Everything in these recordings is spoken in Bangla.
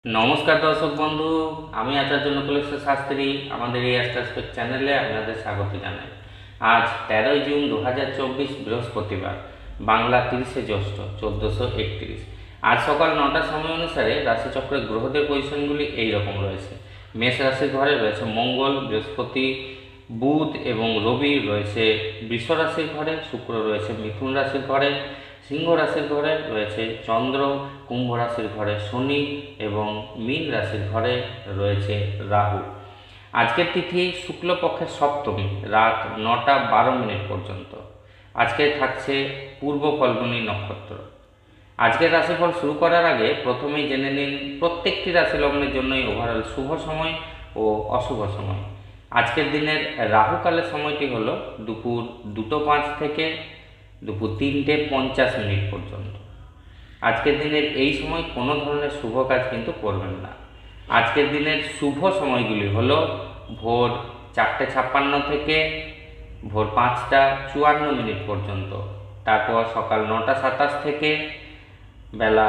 নমস্কার দর্শক বন্ধু, আমি আচার্য নকুলেশ শাস্ত্রী। আমাদের এই অ্যাস্ট্রোস্পেক চ্যানেলে আপনাদের স্বাগত জানাই। আজ 13ই জুন 2024, বৃহস্পতিবার, বাংলা 30শে জ্যৈষ্ঠ 1431। আজ সকাল 9টার সময় অনুসারে রাশিচক্রের গ্রহদের পজিশনগুলি এই রকম রয়েছে। মেষ রাশির ঘরে রয়েছে মঙ্গল, বৃহস্পতি, বুধ এবং রবি রয়েছে বৃষ রাশির ঘরে, শুক্র রয়েছে মিথুন রাশির ঘরে, সিংহ রাশির ঘরে রয়েছে চন্দ্র, কুম্ভ রাশির ঘরে শনি এবং মীন রাশির ঘরে রয়েছে রাহু। আজকের তিথি শুক্লপক্ষের সপ্তমী, রাত 9টা 12 মিনিট পর্যন্ত। আজকে থাকছে পূর্ব ফল্গুনী নক্ষত্র। আজকের রাশিফল শুরু করার আগে প্রথমেই জেনে নিন প্রত্যেকটি রাশি লগ্নের জন্যই ওভারঅল শুভ সময় ও অশুভ সময়। আজকের দিনের রাহুকালের সময়টি হলো দুপুর 2:05 থেকে দুপুর 3:50 পর্যন্ত। আজকের দিনের এই সময় কোনো ধরনের শুভ কাজ কিন্তু করবেন না। আজকের দিনের শুভ সময়গুলি হলো ভোর 4:56 থেকে ভোর 5:54 পর্যন্ত, তারপর সকাল 9:27 থেকে বেলা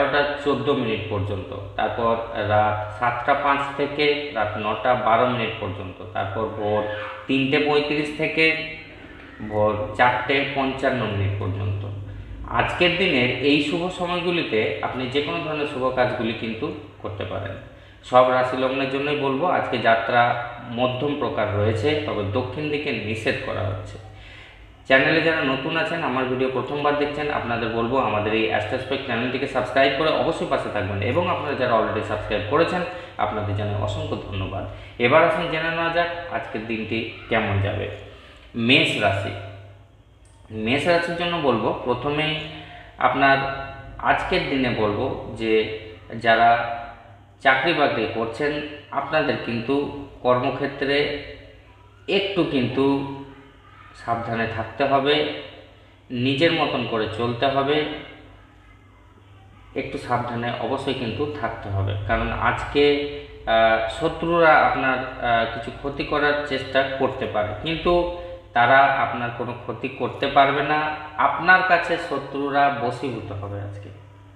11:14 পর্যন্ত, তারপর রাত 7:05 থেকে রাত 9:12 পর্যন্ত, তারপর ভোর 3:35 থেকে ভোর 4:55 পর্যন্ত। আজকের দিনের এই শুভ সময়গুলিতে আপনি যে কোনো ধরনের শুভ কাজগুলি কিন্তু করতে পারেন। সব রাশি লগ্নের জন্যই বলবো আজকে যাত্রা মধ্যম প্রকার রয়েছে, তবে দক্ষিণ দিকে নিষেধ করা হচ্ছে। চ্যানেলে যারা নতুন আছেন, আমার ভিডিও প্রথমবার দেখছেন, আপনাদের বলবো আমাদের এই অ্যাস্ট্রোস্পেক চ্যানেলটিকে সাবস্ক্রাইব করে অবশ্যই পাশে থাকবেন, এবং আপনারা যারা অলরেডি সাবস্ক্রাইব করেছেন আপনাদের জানাই অসংখ্য ধন্যবাদ। এবার আসুন জেনে নেওয়া যাক আজকের দিনটি কেমন যাবে। মেষ রাশি, মেষ রাশির জন্য বলবো প্রথমেই আপনার আজকের দিনে বলবো যে যারা চাকরি বাকরি করছেন আপনাদের কিন্তু কর্মক্ষেত্রে একটু কিন্তু সাবধানে থাকতে হবে, নিজের মতন করে চলতে হবে, একটু সাবধানে অবশ্যই কিন্তু থাকতে হবে। কারণ আজকে শত্রুরা আপনার কিছু ক্ষতি করার চেষ্টা করতে পারে, কিন্তু তারা আপনার কোনো ক্ষতি করতে পারবে না। আপনার কাছে শত্রুরা বশীভূত হবে আজকে,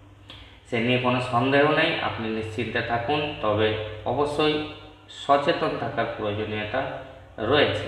সে নিয়ে কোনো সন্দেহ নেই। আপনি নিশ্চিন্তে থাকুন, তবে অবশ্যই সচেতন থাকার প্রয়োজনীয়তা রয়েছে।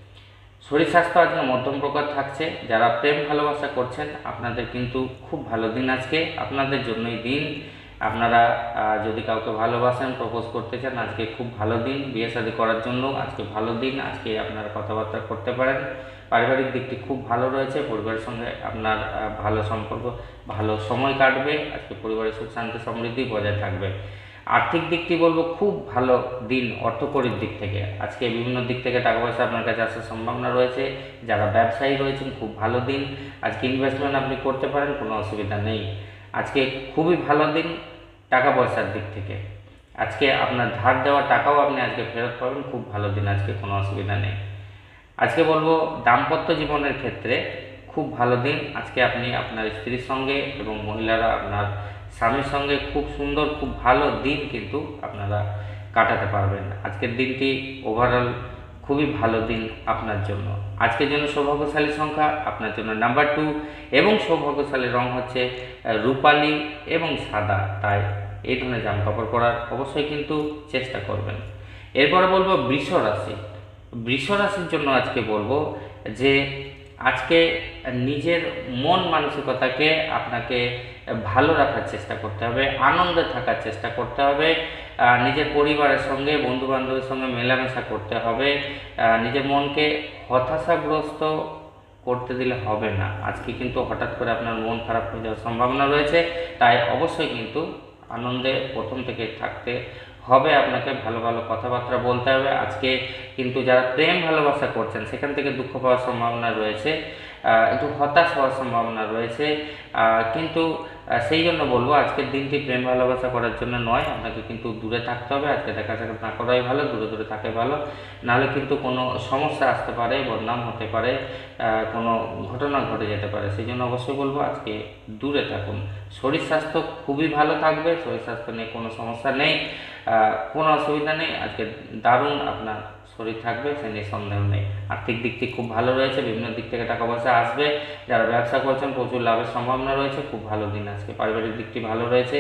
শরীর স্বাস্থ্য আজকে মধ্যম প্রকার থাকছে। যারা প্রেম ভালোবাসা করছেন আপনাদের কিন্তু খুব ভালো দিন আজকে, আপনাদের জন্যই দিন। আপনারা যদি কাউকে ভালোবাসেন, প্রপোজ করতে চান, আজকে খুব ভালো দিন। বিয়ে শাদী করার জন্য আজকে ভালো দিন, আজকে আপনারা কথাবার্তা করতে পারেন। পারিবারিক দিকটি খুব ভালো রয়েছে, পরিবারের সঙ্গে আপনার ভালো সম্পর্ক, ভালো সময় কাটবে। আজকে পরিবারের সুখ শান্তি সমৃদ্ধি বজায় থাকবে। আর্থিক দিকটি বলবো খুব ভালো দিন। অর্থকরীর দিক থেকে আজকে বিভিন্ন দিক থেকে টাকা পয়সা আপনার কাছে আসার সম্ভাবনা রয়েছে। যারা ব্যবসায়ী রয়েছেন খুব ভালো দিন, আজকে ইনভেস্টমেন্ট আপনি করতে পারেন, কোনো অসুবিধা নেই। আজকে খুবই ভালো দিন টাকা পয়সার দিক থেকে। আজকে আপনার ধার দেওয়া টাকাও আপনি আজকে ফেরত পাবেন, খুব ভালো দিন আজকে, কোনো অসুবিধা নেই। আজকে বলবো দাম্পত্য জীবনের ক্ষেত্রে খুব ভালো দিন। আজকে আপনি আপনার স্ত্রীর সঙ্গে এবং মহিলারা আপনার স্বামীর সঙ্গে খুব সুন্দর, খুব ভালো দিন কিন্তু আপনারা কাটাতে পারবেন। আজকের দিনটি ওভারঅল খুবই ভালো দিন আপনার জন্য। আজকের জন্য সৌভাগ্যশালী সংখ্যা আপনার জন্য নাম্বার 2, এবং সৌভাগ্যশালী রং হচ্ছে রূপালি এবং সাদা। তাই এই ধরনের জামাকাপড় পরার অবশ্যই কিন্তু চেষ্টা করবেন। এরপরে বলবো বৃষ রাশি। বৃষ রাশির জন্য আজকে বলবো যে আজকে নিজের মন মানসিকতাকে আপনাকে ভালো রাখার চেষ্টা করতে হবে, আনন্দে থাকার চেষ্টা করতে হবে। নিজের পরিবারের সঙ্গে, বন্ধু বান্ধবের সঙ্গে মেলামেশা করতে হবে। নিজের মনকে হতাশাগ্রস্ত করতে দিলে হবে না। আজকে কিন্তু হঠাৎ করে আপনার মন খারাপ হয়ে যাওয়ার সম্ভাবনা রয়েছে, তাই অবশ্যই কিন্তু আনন্দে প্রথম থেকে থাকতে হবে। আপনাকে ভালো ভালো কথাবার্তা বলতে হবে। আজকে কিন্তু যারা প্রেম ভালোবাসা করছেন সেখান থেকে দুঃখ পাওয়ার সম্ভাবনা রয়েছে, একটু হতাশ হওয়ার সম্ভাবনা রয়েছে, কিন্তু সেই জন্য বলবো আজকের দিনটি প্রেম ভালোবাসা করার জন্য নয়, আপনাকে কিন্তু দূরে থাকতে হবে। আজকে দেখা সাক্ষাৎ না করাই ভালো, দূরে দূরে থাকাই ভালো, নাহলে কিন্তু কোনো সমস্যা আসতে পারে, বদনাম হতে পারে, কোনো ঘটনা ঘটে যেতে পারে। সেই জন্য অবশ্যই বলবো আজকে দূরে থাকুন। শরীর স্বাস্থ্য খুবই ভালো থাকবে, শরীর স্বাস্থ্য নিয়ে কোনো সমস্যা নেই, কোনো অসুবিধা নেই। আজকে দারুণ আপনার শরীর থাকবে, সে নিয়ে সন্দেহ নেই। আর্থিক দিকটি খুব ভালো রয়েছে, বিভিন্ন দিক থেকে টাকা পয়সা আসবে। যারা ব্যবসা করছেন প্রচুর লাভের সম্ভাবনা রয়েছে, খুব ভালো দিন আজকে। পারিবারিক দিকটি ভালো রয়েছে,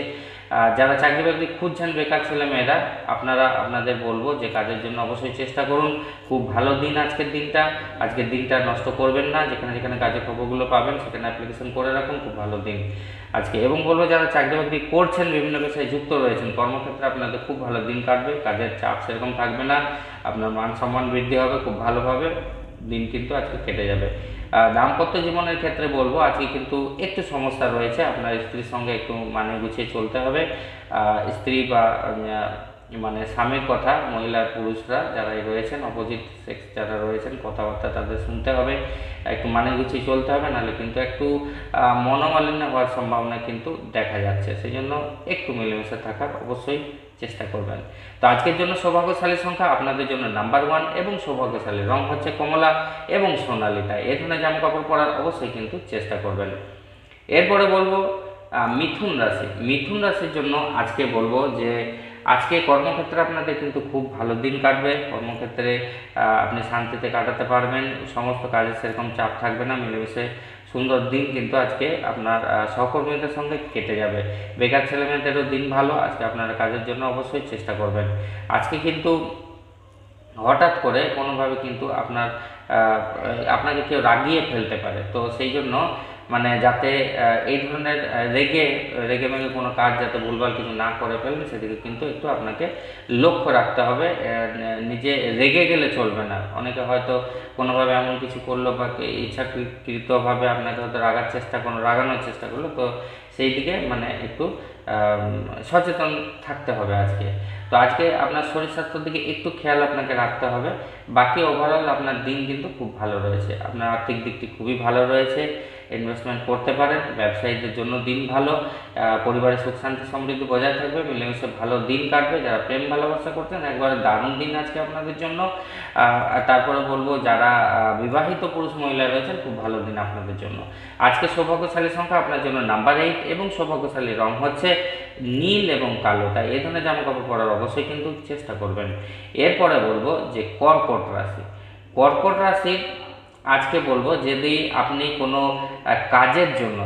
যারা চাকরি বাকরি খুঁজছেন বেকার ছেলেমেয়েরা, আপনাদের বলবো যে কাজের জন্য অবশ্যই চেষ্টা করুন। খুব ভালো দিন আজকের দিনটা নষ্ট করবেন না। যেখানে যেখানে কাজের খবরগুলো পাবেন সেখানে অ্যাপ্লিকেশন করে রাখুন। খুব ভালো দিন আজকে। এবং বলবো যারা চাকরি বাকরি করছেন, বিভিন্ন পেশায় যুক্ত রয়েছেন, কর্মক্ষেত্রে আপনাদের খুব ভালো দিন কাটবে। কাজের চাপ সেরকম থাকবে না, আপনার মান সম্মান বৃদ্ধি হবে, খুব ভালোভাবে দিন কিন্তু আজকে কেটে যাবে। দাম্পত্য জীবনের ক্ষেত্রে বলবো আজকে কিন্তু একটু সমস্যা রয়েছে। আপনার স্ত্রীর সঙ্গে একটু মানিয়ে গুছিয়ে চলতে হবে। স্ত্রী বা মানে স্বামীর কথা, মহিলা পুরুষরা যারা রয়েছেন, অপোজিট সেক্স যারা রয়েছেন, কথাবার্তা তাদের শুনতে হবে, একটু মানিয়ে গুছিয়ে চলতে হবে, নাহলে কিন্তু একটু মনোমালিন্য হওয়ার সম্ভাবনা কিন্তু দেখা যাচ্ছে। সেই জন্য একটু মিলেমিশে থাকার অবশ্যই চেষ্টা করবেন। তো আজকের জন্য সৌভাগ্যশালী সংখ্যা আপনাদের জন্য নাম্বার 1 এবং সৌভাগ্যশালী রং হচ্ছে কমলা এবং সোনালিটা। এই ধরনের জামা কাপড় পরার অবশ্যই কিন্তু চেষ্টা করবেন। এরপরে বলবো মিথুন রাশির জন্য আজকে বলবো যে আজকে কর্মক্ষেত্রে আপনাদের কিন্তু খুব ভালো দিন কাটবে। কর্মক্ষেত্রে আপনি শান্তিতে কাটাতে পারবেন, সমস্ত কাজে সেরকম চাপ থাকবে না, মিলেমিশে সুন্দর দিন কিন্তু আজকে আপনার সহকর্মীদের সঙ্গে কেটে যাবে। বেকার ছেলেমেয়েদেরও দিন ভালো, আজকে আপনারা কাজের জন্য অবশ্যই চেষ্টা করবেন। আজকে কিন্তু হঠাৎ করে কোনোভাবে কিন্তু আপনাকে কেউ রাগিয়ে ফেলতে পারে। তো সেই জন্য মানে যাতে এই ধরনের রেগে মেগে কোনো কাজ যাতে ভুলভাল কিছু না করে ফেলেন, সেদিকে কিন্তু একটু আপনাকে লক্ষ্য রাখতে হবে। নিজে রেগে গেলে চলবে না। অনেকে হয়তো কোনোভাবে এমন কিছু করলো বা ইচ্ছাকৃতভাবে আপনাকে হয়তো রাগানোর চেষ্টা করলো, তো সেই দিকে মানে একটু সচেতন থাকতে হবে আজকে। তো আজকে আপনার শরীর স্বাস্থ্যের দিকে একটু খেয়াল আপনাকে রাখতে হবে। বাকি ওভারঅল আপনার দিন কিন্তু খুব ভালো রয়েছে। আপনার আর্থিক দিকটি খুবই ভালো রয়েছে, ইনভেস্টমেন্ট করতে পারেন। ব্যবসায়ীদের জন্য দিন ভালো, পরিবারের সুখ শান্তি সমৃদ্ধি বজায় থাকবে, মিলেমিশে ভালো দিন কাটবে। যারা প্রেম ভালোবাসা করছেন একবারে দারুণ দিন আজকে আপনাদের জন্য। তারপরে বলবো যারা বিবাহিত পুরুষ মহিলা রয়েছেন, খুব ভালো দিন আপনাদের জন্য। আজকে সৌভাগ্যশালী সংখ্যা আপনার জন্য নাম্বার 8 এবং সৌভাগ্যশালী রং হচ্ছে নীল এবং কালো। তাই এই ধরনের জামা কাপড় পরার অবশ্যই কিন্তু চেষ্টা করবেন। এরপরে বলবো যে কর্কট রাশি আজকে বলবো যদি আপনি কোনো কাজের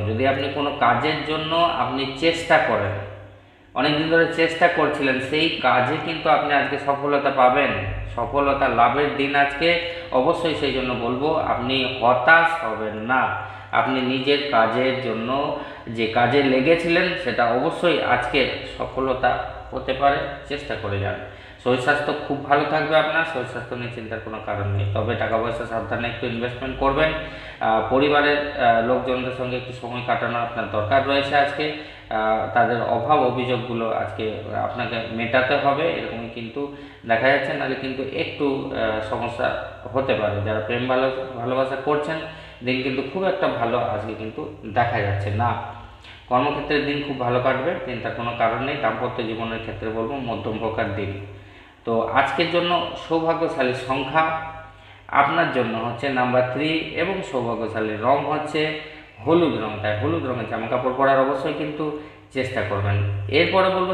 জন্য আপনি চেষ্টা করেন, অনেকদিন ধরে চেষ্টা করছিলেন, সেই কাজে কিন্তু আপনি আজকে সফলতা পাবেন, সফলতা লাভের দিন আজকে অবশ্যই। সেই জন্য বলবো আপনি হতাশ হবেন না। আপনি নিজের কাজের জন্য যে কাজে লেগেছিলেন সেটা অবশ্যই আজকে সফলতা হতে পারে, চেষ্টা করে যান। শরীর স্বাস্থ্য খুব ভালো থাকবে আপনার, শরীর স্বাস্থ্য নিয়ে চিন্তার কোনো কারণ নেই। তবে টাকা পয়সা সাবধানে একটু ইনভেস্টমেন্ট করবেন। পরিবারের লোকজনদের সঙ্গে একটু সময় কাটানো আপনার দরকার রয়েছে আজকে। তাদের অভাব অভিযোগগুলো আজকে আপনাকে মেটাতে হবে, এরকমই কিন্তু দেখা যাচ্ছে। নাহলে কিন্তু একটু সমস্যা হতে পারে। যারা প্রেম ভালোবাসা করছেন, দিন কিন্তু খুব একটা ভালো আজকে কিন্তু দেখা যাচ্ছে না। কর্মক্ষেত্রের দিন খুব ভালো কাটবে, চিন্তার কোনো কারণ নেই। দাম্পত্য জীবনের ক্ষেত্রে বলবো মধ্যম প্রকার দিন। তো আজকের জন্য সৌভাগ্যশালী সংখ্যা আপনার জন্য হচ্ছে নাম্বার 3 এবং সৌভাগ্যশালী রং হচ্ছে হলুদ রং। তাই হলুদ রঙের জামা কাপড় পরার অবশ্যই কিন্তু চেষ্টা করবেন। এরপরে বলবো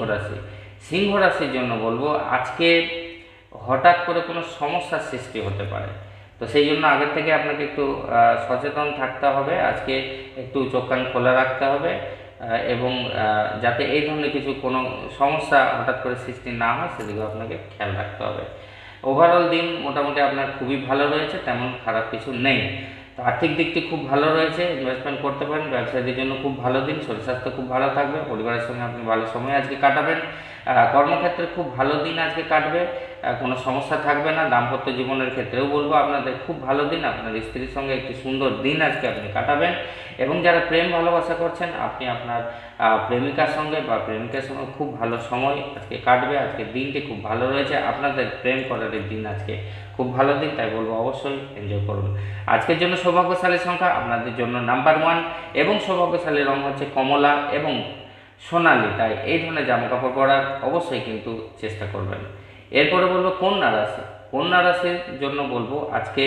সিংহ রাশির জন্য বলবো আজকে হঠাৎ করে কোনো সমস্যার সৃষ্টি হতে পারে। তো সেই জন্য আগের থেকে আপনাকে একটু সচেতন থাকতে হবে। আজকে একটু চোখ কান খোলা রাখতে হবে এবং যাতে এই ধরনের কোনো সমস্যা হঠাৎ করে সৃষ্টি না হয় সেদিকেও আপনাকে খেয়াল রাখতে হবে। ওভারঅল দিন মোটামুটি আপনার খুবই ভালো রয়েছে, তেমন খারাপ কিছু নেই। তো আর্থিক দিকটি খুব ভালো রয়েছে, ইনভেস্টমেন্ট করতে পারেন। ব্যবসায়ীদের জন্য খুব ভালো দিন, শরীর স্বাস্থ্য খুব ভালো থাকবে, পরিবারের সঙ্গে আপনি ভালো সময় আজকে কাটাবেন। কর্মক্ষেত্রে খুব ভালো দিন আজকে কাটবে, কোনো সমস্যা থাকবে না। দাম্পত্য জীবনের ক্ষেত্রেও বলবো আপনাদের খুব ভালো দিন, আপনার স্ত্রীর সঙ্গে একটি সুন্দর দিন আজকে আপনি কাটাবেন। এবং যারা প্রেম ভালোবাসা করছেন, আপনি আপনার প্রেমিকার সঙ্গে বা প্রেমিকের সঙ্গে খুব ভালো সময় আজকে কাটবে। আজকে দিনটি খুব ভালো রয়েছে, আপনাদের প্রেম করার দিন আজকে খুব ভালো দিন। তাই বলবো অবশ্যই এনজয় করুন। আজকের জন্য সৌভাগ্যশালী সংখ্যা আপনাদের জন্য নাম্বার 1 এবং সৌভাগ্যশালী রং হচ্ছে কমলা এবং সোনালি। তাই এই ধরনের জামা কাপড় পরার অবশ্যই কিন্তু চেষ্টা করবেন। এরপরে বলবো কন্যা রাশির জন্য বলবো আজকে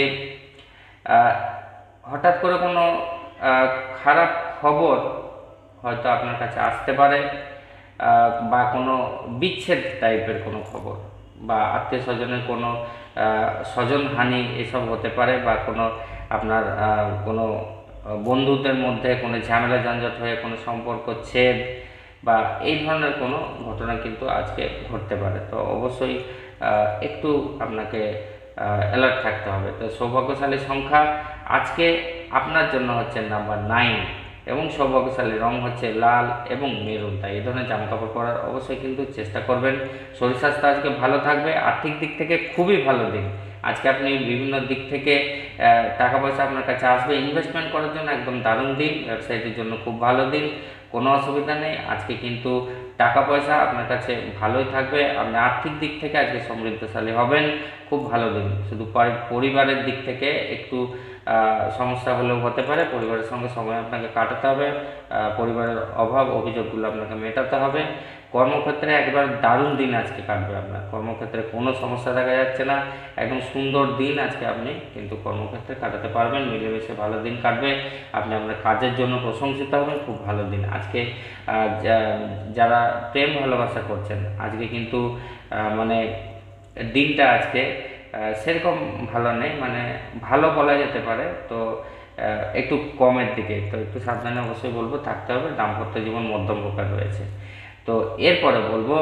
হঠাৎ করে কোনো খারাপ খবর হয়তো আপনার কাছে আসতে পারে, বা কোনো বিচ্ছেদ টাইপের কোনো খবর, বা আত্মীয় স্বজনের কোনো স্বজনহানি এসব হতে পারে, বা কোনো আপনার কোনো বন্ধুদের মধ্যে কোনো ঝামেলা ঝঞ্ঝট হয়ে কোনো সম্পর্ক ছেদ, বা এই ধরনের কোনো ঘটনা কিন্তু আজকে ঘটতে পারে। তো অবশ্যই একটু আপনাকে অ্যালার্ট থাকতে হবে। তো সৌভাগ্যশালী সংখ্যা আজকে আপনার জন্য হচ্ছে নাম্বার 9 এবং সৌভাগ্যশালী রং হচ্ছে লাল এবং মেরুন। তাই এই ধরনের জামাকাপড় পরার অবশ্যই কিন্তু চেষ্টা করবেন। শরীর স্বাস্থ্য আজকে ভালো থাকবে। আর্থিক দিক থেকে খুবই ভালো দিন আজকে। আপনি বিভিন্ন দিক থেকে টাকা পয়সা আপনার কাছে আসবে। ইনভেস্টমেন্ট করার জন্য একদম দারুণ দিন, ব্যবসায়ীদের জন্য খুব ভালো দিন, কোনো অসুবিধা নেই আজকে। কিন্তু টাকা পয়সা আপনার কাছে ভালোই থাকবে। আপনি আর্থিক দিক থেকে আজকে সমৃদ্ধশালী হবেন, খুব ভালো দিন। শুধু পরিবারের দিক থেকে একটু সমস্যা হলেও হতে পারে। পরিবারের সঙ্গে সময় আপনাকে কাটাতে হবে, পরিবারের অভাব অভিযোগগুলো আপনাকে মেটাতে হবে। কর্মক্ষেত্রে একবার দারুণ দিন আজকে কাটবে আপনার। কর্মক্ষেত্রে কোনো সমস্যা দেখা যাচ্ছে না, একদম সুন্দর দিন আজকে আপনি কিন্তু কর্মক্ষেত্রে কাটাতে পারবেন। মিলেমিশে ভালো দিন কাটবে। আপনি আপনার কাজের জন্য প্রশংসিত হবেন, খুব ভালো দিন আজকে। যারা প্রেম ভালোবাসা করছেন আজকে কিন্তু মানে দিনটা আজকে সেরকম ভালো নেই, মানে ভালো বলা যেতে পারে। তো একটু কমের দিকে, তো একটু সাবধানে অবশ্যই বলবো থাকতে হবে। দাম্পত্য জীবন মধ্যম প্রকার রয়েছে। তো এরপরে বলবো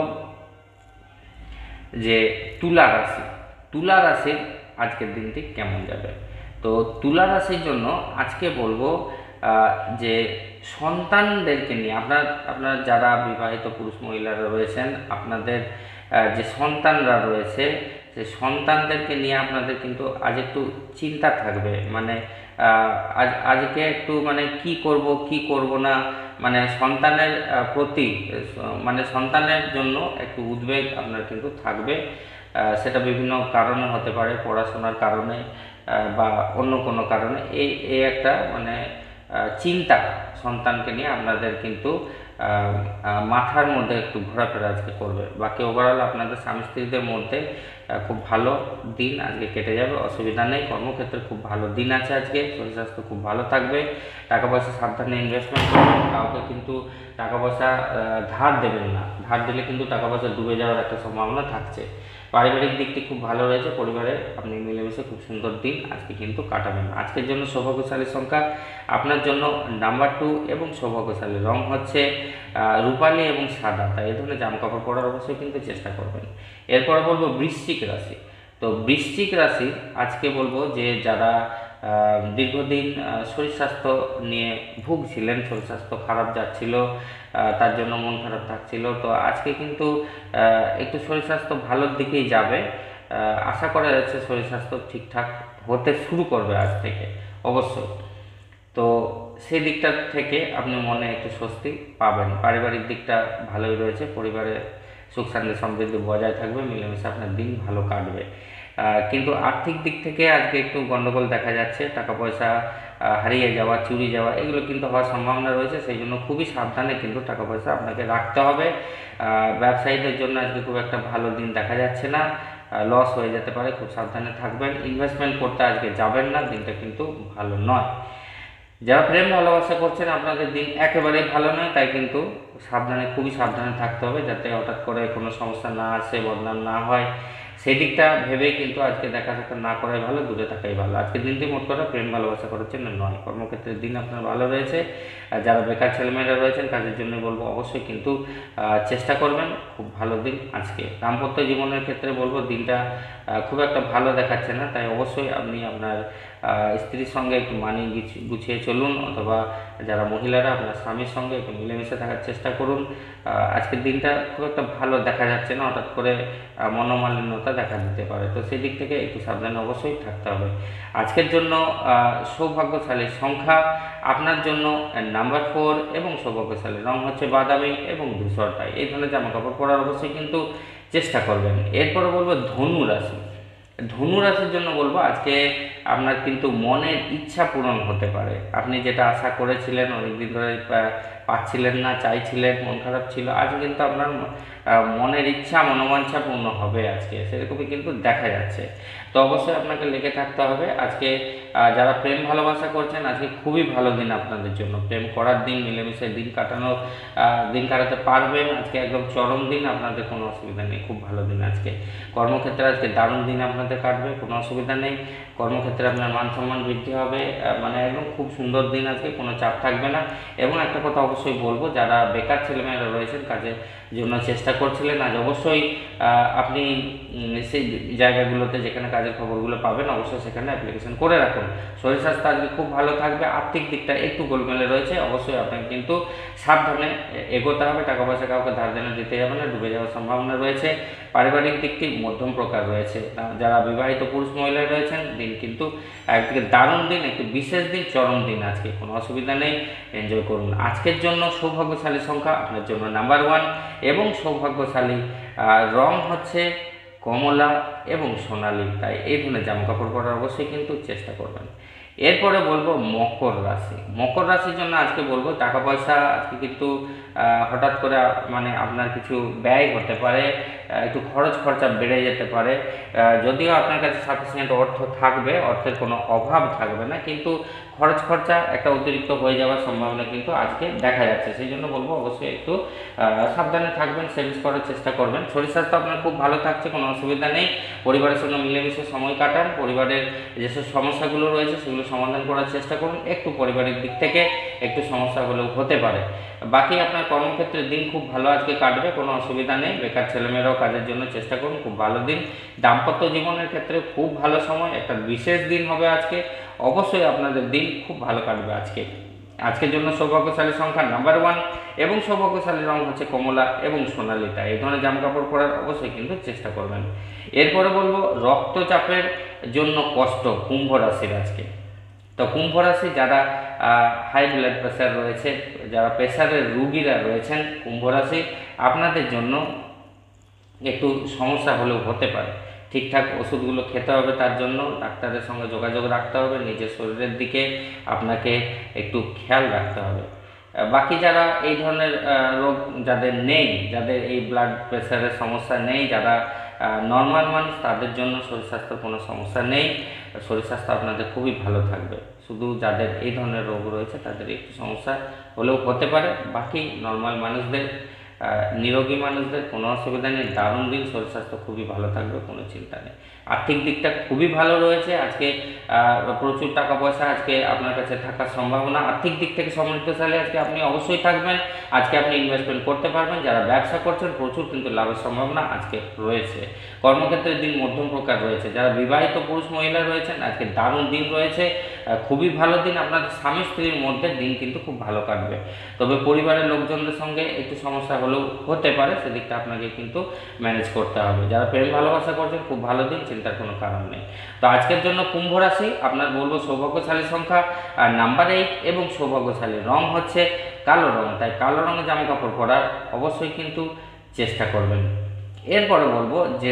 যে তুলা রাশি। তুলা রাশির আজকের দিনটি কেমন যাবে। তো তুলা রাশির জন্য আজকে বলবো যে সন্তানদেরকে নিয়ে আপনার যারা বিবাহিত পুরুষ মহিলারা রয়েছেন, আপনাদের যে সন্তানরা রয়েছে সেই সন্তানদেরকে নিয়ে আপনাদের কিন্তু আজ একটু চিন্তা থাকবে। মানে আজকে একটু মানে কি করব কি করব না, মানে সন্তানের প্রতি মানে সন্তানের জন্য একটু উদ্বেগ আপনার কিন্তু থাকবে। সেটা বিভিন্ন কারণে হতে পারে, পড়াশোনার কারণে বা অন্য কোনো কারণে। এই একটা মানে চিন্তা সন্তানকে নিয়ে আপনাদের কিন্তু মাথার মধ্যে একটু ঘোরাফেরা আজকে করবে। বাকি ওভারঅল আপনাদের স্বামী স্ত্রীদের মধ্যে খুব ভালো দিন আজকে কেটে যাবে, অসুবিধা নেই। কর্মক্ষেত্রে খুব ভালো দিন আছে আজকে। শরীর স্বাস্থ্য খুব ভালো থাকবে। টাকা পয়সা সাবধানে ইনভেস্টমেন্ট করবেন। কাউকে কিন্তু টাকা পয়সা ধার দেবেন না, ধার দিলে কিন্তু টাকা পয়সা ডুবে যাওয়ার একটা সম্ভাবনা থাকছে। পারিবারিক দিকটি খুব ভালো রয়েছে। পরিবারে আপনি মিলেমিশে খুব সুন্দর দিন আজকে কিন্তু কাটাবেন। আজকের জন্য সৌভাগ্যশালী সংখ্যা আপনার জন্য নাম্বার 2 এবং সৌভাগ্যশালী রং হচ্ছে রূপালী এবং সাদা। তাই এই ধরনের জামাকাপড় পরার অবশ্যই কিন্তু চেষ্টা করবেন। এরপর বলবো বৃশ্চিক রাশি। তো বৃশ্চিক রাশি আজকে বলবো যে যারা দীর্ঘদিন শরীর স্বাস্থ্য নিয়ে ভুগছিলেন, শরীর স্বাস্থ্য খারাপ যাচ্ছিল, তার জন্য মন খারাপ থাকছিল, তো আজকে কিন্তু একটু শরীর স্বাস্থ্য ভালোর দিকেই যাবে। আশা করা যাচ্ছে শরীর স্বাস্থ্য ঠিকঠাক হতে শুরু করবে আজ থেকে অবশ্যই। তো সেই দিকটা থেকে আপনি মনে একটু স্বস্তি পাবেন। পারিবারিক দিকটা ভালোই রয়েছে, পরিবারে সুখ শান্তি সমৃদ্ধি বজায় থাকবে, মিলেমিশে আপনার দিন ভালো কাটবে। কিন্তু আর্থিক দিক থেকে আজকে একটু গন্ডগোল দেখা যাচ্ছে। টাকা পয়সা হারিয়ে যাওয়া, চুরি যাওয়া এগুলো কিন্তু হওয়ার সম্ভাবনা রয়েছে। সেই জন্য খুবই সাবধানে কিন্তু টাকা পয়সা আপনাকে রাখতে হবে। ব্যবসায়ীদের জন্য আজকে খুব একটা ভালো দিন দেখা যাচ্ছে না, লস হয়ে যেতে পারে, খুব সাবধানে থাকবেন। ইনভেস্টমেন্ট করতে আজকে যাবেন না, দিনটা কিন্তু ভালো নয়। যারা প্রেম ভালোবাসা করছেন আপনাদের দিন একেবারেই ভালো নয়। তাই কিন্তু সাবধানে, খুবই সাবধানে থাকতে হবে যাতে হঠাৎ করে কোনো সমস্যা না আসে, বদনাম না হয়। সেই দিকটা ভেবেই কিন্তু আজকে দেখা সাক্ষাৎ না করাই ভালো, দূরে থাকাই ভালো। আজকে দিনটি মোট কথা প্রেম ভালোবাসা করার জন্য নয়। কর্মক্ষেত্রের দিন আপনার ভালো রয়েছে। যারা বেকার ছেলেমেয়েরা রয়েছেন কাজের জন্য বলবো অবশ্যই কিন্তু চেষ্টা করবেন, খুব ভালো দিন আজকে। দাম্পত্য জীবনের ক্ষেত্রে বলবো দিনটা খুব একটা ভালো দেখাচ্ছে না। তাই অবশ্যই আপনি আপনার স্ত্রীর সঙ্গে একটু মানিয়ে গুছিয়ে চলুন, অথবা যারা মহিলারা আপনার স্বামীর সঙ্গে একটু মিলেমিশে থাকার চেষ্টা করুন। আজকের দিনটা খুব একটা ভালো দেখা যাচ্ছে না, হঠাৎ করে মনোমালিন্যতা দেখা দিতে পারে। তো সেই দিক থেকে একটু সাবধানে অবশ্যই থাকতে হবে। আজকের জন্য সৌভাগ্যশালী সংখ্যা আপনার জন্য নাম্বার 4 এবং সৌভাগ্যশালী রং হচ্ছে বাদামি এবং ধূসর। তাই এই ধরনের জামাকাপড় পরার অবশ্যই কিন্তু চেষ্টা করবেন। এরপরে বলবো ধনু রাশি। ধনু রাশির জন্য বলবো আজকে আপনার কিন্তু মনের ইচ্ছা পূরণ হতে পারে। আপনি যেটা আশা করেছিলেন, অনেকদিন ধরে পাচ্ছিলেন না, চাইছিলেন, মন খারাপ ছিল, আজ কিন্তু আপনার মনের ইচ্ছা মনোবাঞ্ছা পূর্ণ হবে আজকে, সেরকমই কিন্তু দেখা যাচ্ছে। তো অবশ্যই আপনাকে লেগে থাকতে হবে। আজকে যারা প্রেম ভালোবাসা করছেন আজকে খুবই ভালো দিন আপনাদের জন্য। প্রেম করার দিন, মিলেমিশে দিন কাটাতে পারবেন। আজকে একদম চরম দিন, আপনাদের কোনো অসুবিধা নেই, খুব ভালো দিন আজকে। কর্মক্ষেত্রে আজকে দারুণ দিন আপনাদের কাটবে, কোনো অসুবিধা নেই। কর্মক্ষেত্রে কর্মক্ষেত্রে আপনার মান সম্মান বৃদ্ধি হবে, মানে একদম খুব সুন্দর দিন আজকে, কোনো চাপ থাকবে না। এবং একটা কথা অবশ্যই বলবো, যারা বেকার ছেলেমেয়েরা রয়েছেন, কাজের জন্য চেষ্টা করছিলেন, আজ অবশ্যই আপনি সেই জায়গাগুলোতে যেখানে কাজের খবরগুলো পাবেন অবশ্যই সেখানে অ্যাপ্লিকেশন করে রাখুন। শরীর স্বাস্থ্য আজকে খুব ভালো থাকবে। আর্থিক দিকটা একটু গোলমেলে রয়েছে, অবশ্যই আপনাকে কিন্তু সাবধানে এগোতে হবে। টাকা পয়সা কাউকে ধার দেনা দিতে যাবে না, ডুবে যাওয়ার সম্ভাবনা রয়েছে। পারিবারিক দিকটি মধ্যম প্রকার রয়েছে। যারা বিবাহিত পুরুষ মহিলা রয়েছেন, দিন কিন্তু একদিকে দারুণ দিন, একটি বিশেষ দিন, চরম দিন আজকে, কোনো অসুবিধা নেই, এনজয় করুন। আজকের জন্য সৌভাগ্যশালী সংখ্যা আপনার জন্য নাম্বার 1 এবং সৌভাগ্যশালী রং হচ্ছে কমলা এবং সোনালী। তাই এই ধরনের জামাকাপড় পরার অবশ্যই কিন্তু চেষ্টা করবেন। এরপরে বলবো মকর রাশি। মকর রাশির জন্য আজকে বলবো টাকা পয়সা আজকে কিন্তু হঠাৎ করে মানে আপনার কিছু ব্যয় হতে পারে, একটু খরচা বেড়ে যেতে পারে। যদিও আপনার কাছে সাফিসিয়েন্ট অর্থ থাকবে, অর্থের কোনো অভাব থাকবে না, কিন্তু খরচা একটা অতিরিক্ত হয়ে যাওয়ার সম্ভাবনা কিন্তু আজকে দেখা যাচ্ছে। সেই জন্য বলবো অবশ্যই একটু সাবধানে থাকবেন, সেভিংস করার চেষ্টা করবেন। শরীর স্বাস্থ্য আপনার খুব ভালো থাকছে, কোনো অসুবিধা নেই। পরিবারের সঙ্গে মিলেমিশে সময় কাটান, পরিবারের যেসব সমস্যাগুলো রয়েছে সেগুলো সমাধান করার চেষ্টা করুন। একটু পারিবারিক দিক থেকে একটু সমস্যা হলেও হতে পারে। বাকি আপনার কর্মক্ষেত্রে দিন খুব ভালো আজকে কাটবে, কোনো অসুবিধা নেই। বেকার ছেলেমেয়েরাও কাজের জন্য চেষ্টা করুন, খুব ভালো দিন। দাম্পত্য জীবনের ক্ষেত্রে খুব ভালো সময়, একটা বিশেষ দিন হবে আজকে, অবশ্যই আপনাদের দিন খুব ভালো কাটবে আজকের জন্য সৌভাগ্যশালী সংখ্যা নাম্বার 1 এবং সৌভাগ্যশালী রং হচ্ছে কমলা এবং সোনালিটা। এই ধরনের জামাকাপড় পরার অবশ্যই কিন্তু চেষ্টা করবেন। এরপরে বলবো রক্তচাপের জন্য কষ্ট কুম্ভ রাশির আজকে। তো কুম্ভ রাশি যারা হাই ব্লাড প্রেশার রয়েছে, যারা প্রেশারের রুগীরা রয়েছেন, কুম্ভ রাশি আপনাদের জন্য একটু সমস্যা হলেও হতে পারে। ঠিকঠাক ওষুধগুলো খেতে হবে, তার জন্য ডাক্তারের সঙ্গে যোগাযোগ রাখতে হবে, নিজের শরীরের দিকে আপনাকে একটু খেয়াল রাখতে হবে। বাকি যারা এই ধরনের রোগ যাদের নেই, যাদের এই ব্লাড প্রেশারের সমস্যা নেই, যারা নর্মাল মানুষ, তাদের জন্য শরীর স্বাস্থ্যের কোনো সমস্যা নেই। শরীর স্বাস্থ্য আপনাদের খুবই ভালো থাকবে। শুধু যাদের এই ধরনের রোগ রয়েছে তাদের একটু সমস্যা হলেও হতে পারে। বাকি নর্মাল মানুষদের, নিরোগী মানুষদের কোনো অসুবিধা নেই। দারুণ দিন, শরীর স্বাস্থ্য খুবই ভালো থাকবে, কোনো চিন্তা নেই। আর্থিক দিকটা খুবই ভালো রয়েছে আজকে। প্রচুর টাকা পয়সা আজকে আপনার কাছে থাকার সম্ভাবনা। আর্থিক দিক থেকে সমৃদ্ধশালী আজকে আপনি অবশ্যই থাকবেন। আজকে আপনি ইনভেস্টমেন্ট করতে পারবেন। যারা ব্যবসা করছেন প্রচুর কিন্তু লাভের সম্ভাবনা আজকে রয়েছে। কর্মক্ষেত্রে দিন মধ্যম প্রকার রয়েছে। যারা বিবাহিত পুরুষ মহিলা রয়েছেন আজকে দারুণ দিন রয়েছে, খুবই ভালো দিন। আপনাদের স্বামী স্ত্রীর মধ্যে দিন কিন্তু খুব ভালো কাটবে। তবে পরিবারের লোকজনদের সঙ্গে একটু সমস্যা হলেও হতে পারে, সেদিকটা আপনাকে কিন্তু ম্যানেজ করতে হবে। যারা প্রেম ভালোবাসা করছেন খুব ভালো দিন, চিন্তার কোনো কারণ নেই। তো আজকের জন্য কুম্ভ রাশি আপনার বলবো সৌভাগ্যশালী সংখ্যা নাম্বার 8 এবং সৌভাগ্যশালী রং হচ্ছে কালো রং। তাই কালো রঙের জামা কাপড় পরার অবশ্যই কিন্তু চেষ্টা করবেন। এরপরে বলবো যে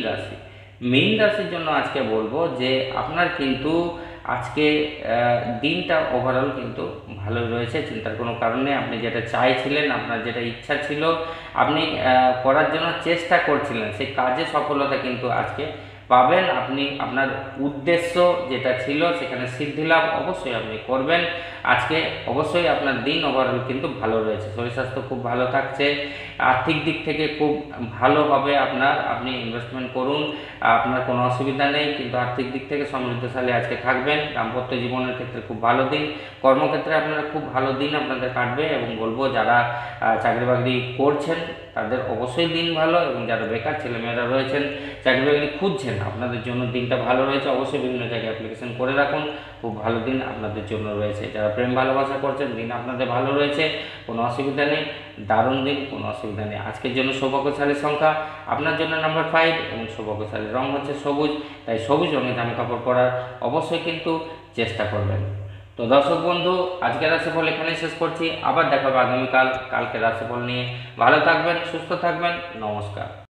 মীন রাশির জন্য আজকে বলবো যে আপনার কিন্তু আজকে দিনটা ওভারঅল কিন্তু ভালো রয়েছে, চিন্তার কোনো কারণ নেই। আপনি যেটা চাইছিলেন, আপনার যেটা ইচ্ছা ছিল, আপনি করার জন্য চেষ্টা করছিলেন, সেই কাজে সফলতা কিন্তু আজকে পাবেন। আপনি আপনার উদ্দেশ্য যেটা ছিল সেখানে সিদ্ধি লাভ অবশ্যই আপনি করবেন। আজকে অবশ্যই আপনার দিন ওভারঅল কিন্তু ভালো রয়েছে। শরীর স্বাস্থ্য খুব ভালো থাকছে। আর্থিক দিক থেকে খুব ভালো হবে আপনি ইনভেস্টমেন্ট করুন, আপনার কোনো অসুবিধা নেই। কিন্তু আর্থিক দিক থেকে সমৃদ্ধশালী আজকে থাকবেন। দাম্পত্য জীবনের ক্ষেত্রে খুব ভালো দিন। কর্মক্ষেত্রে আপনারা খুব ভালো দিন আপনাদের কাটবে। এবং বলবো যারা চাকরি বাকরি করছেন তাদের অবশ্যই দিন ভালো, এবং যারা বেকার ছেলেমেয়েরা রয়েছেন চাকরি বাকরি খুঁজছেন আপনাদের জন্য দিনটা ভালো রয়েছে। অবশ্যই বিভিন্ন জায়গায় অ্যাপ্লিকেশন করে রাখুন, খুব ভালো দিন আপনাদের জন্য রয়েছে। যারা প্রেম ভালোবাসা করছেন দিন আপনাদের ভালো রয়েছে, কোনো অসুবিধা নেই। দারুণ দিন, কোনো অসুবিধা নেই। আজকের জন্য সৌভাগ্যশালী সংখ্যা আপনার জন্য নাম্বার 5 এবং সৌভাগ্যশালী রং হচ্ছে সবুজ। তাই সবুজ রঙের জামা কাপড় পরার অবশ্যই কিন্তু চেষ্টা করবেন। তো দর্শক বন্ধু, আজকের রাশিফল এখানেই শেষ করছি। আবার দেখা হবে আগামীকাল কালকে রাশিফল নিয়ে। ভালো থাকবেন, সুস্থ থাকবেন, নমস্কার।